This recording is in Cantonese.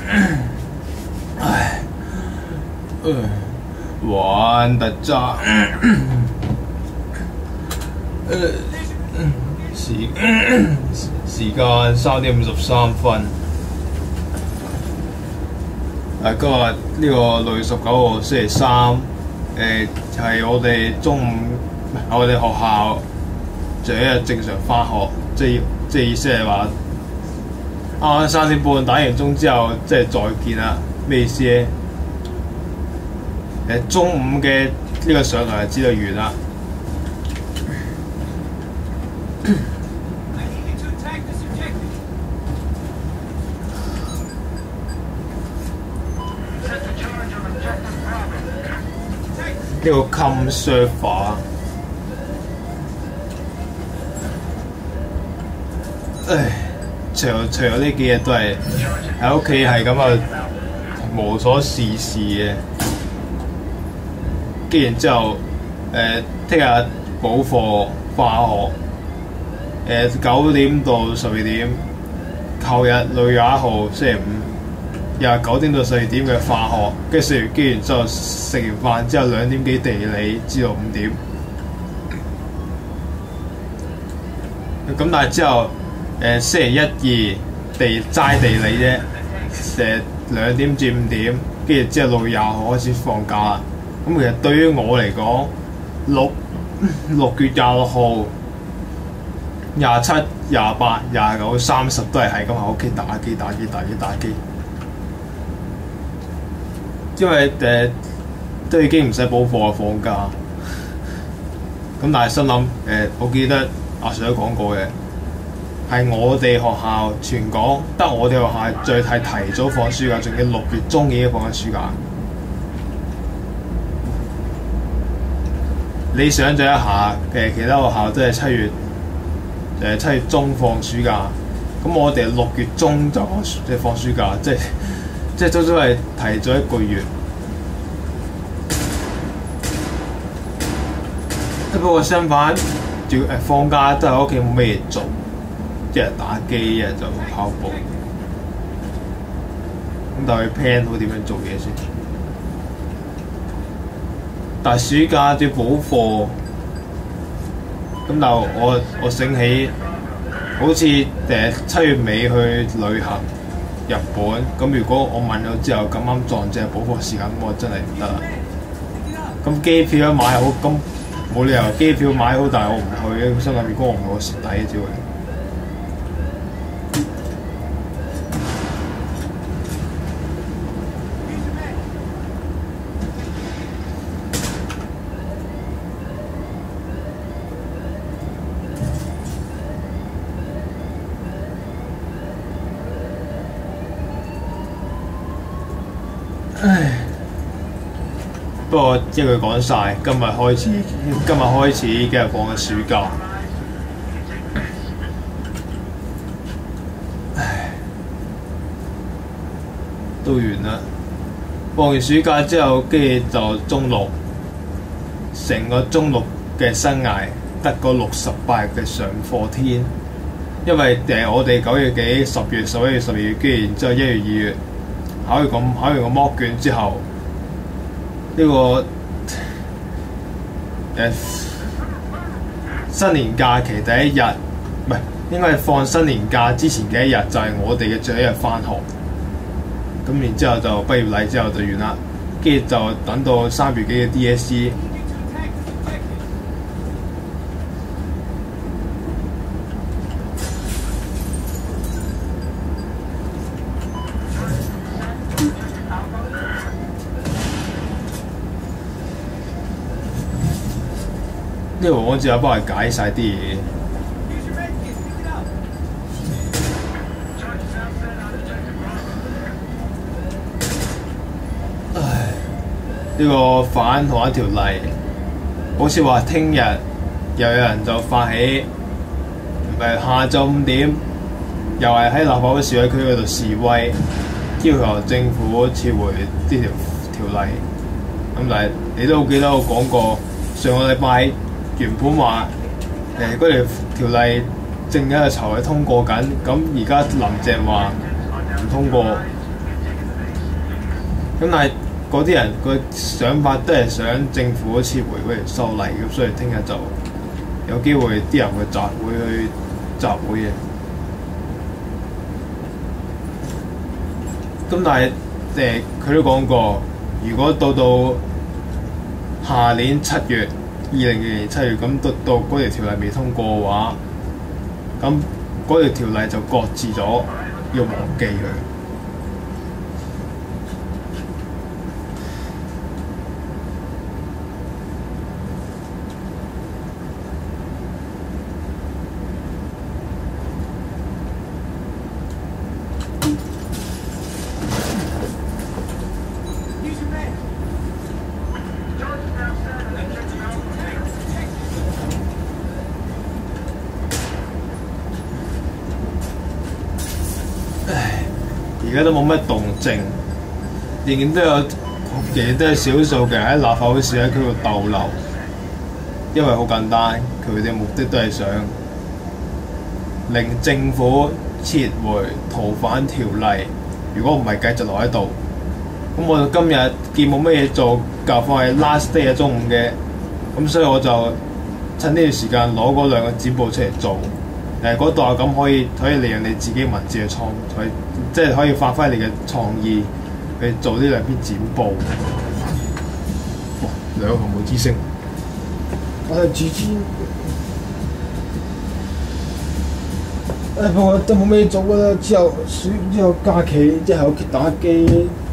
唉，玩得渣，時間3:53。今日呢個6月19號星期三，係我哋中午，我哋學校就一日正常返學，即係意思係話啱啱3點半打完鐘之後，即係再見啦。咩意思咧？中午嘅呢個上堂就知道完啦。呢個 com server， 除咗呢幾日都係喺屋企係咁啊，無所事事嘅。跟然之後，聽日補課化學，9點到12點。後日6月21號星期五，又係9點到12點嘅化學，跟住食完機完之後食完飯之後2點幾地理，至到5點。咁但係之後星期1、2齋地理啫，成2點至5點，跟住之後6月20號開始放假啦。咁其實對於我嚟講，6月26號、27、28、29、30都係咁喺屋企打機，因為都已經唔使補課放假。咁但係心諗我記得阿 Sir 講過嘅，係我哋學校全港得我哋學校最係提早放暑假，仲要6月中已經放緊暑假。你想象一下，其他學校都係7月中放暑假，咁我哋6月中就放暑假，即係足足係提早1個月。不過相反，放假都喺屋企冇咩嘢做，一日打機，一日就跑步。咁但係 plan 好點樣做嘢先？但係暑假要補課，咁但係我醒起，好似7月尾去旅行日本，咁如果我問咗之後咁啱撞正補課時間，咁我真係唔得啦。咁機票一買好，咁冇理由機票買好，但係我唔去，心諗如果我唔去，我蝕底嘅只會。唉，不過一句講晒，今日開始今日放緊暑假。唉，都完啦。放完暑假之後，跟住就中六，成個中六嘅生涯得個68日嘅上課天，因為我哋9月幾、10月、11月、12月，跟住然之後1月、2月。考完個 mock 卷之後，呢個新年假期第一日，唔係應該係放新年假之前嘅一日，就係我哋嘅最後一日返學。咁然之後就畢業禮之後就完啦，跟住就等到3月幾嘅 DSE。呢個我只係幫佢解晒啲嘢。唉，呢個反同一條例，好似話聽日又有人就發起，下晝5點，又係喺立法會示威區嗰度示威，要求政府撤回呢條例。咁但係你都好記得我講過，上個禮拜。原本話嗰條例正喺度籌備通過緊，咁而家林鄭話唔通過， 咁但係嗰啲人個想法都係想政府撤回嗰條修例，咁所以聽日就有機會啲人會去集會嘅。咁但係佢都講過，如果到下年2020年7月，咁到嗰條條例未通過嘅話，咁嗰條條例就擱置咗，要忘記佢。而家都冇乜動靜，仍然都有少數嘅人喺立法會市區度逗留，因為好簡單，佢哋目的都係想令政府撤回逃犯條例。如果唔係繼續留喺度，咁我今日見冇乜嘢做，夾放係 last day 嘅中午嘅，咁所以我就趁呢段時間攞嗰2個剪報出嚟做。嗰度咁可以利用你自己文字嘅即係可以發揮你嘅創意去做呢2篇剪報。哇，2個紅毛之星，我係主編。不過都冇咩做㗎啦，之後假期即係喺屋企打機。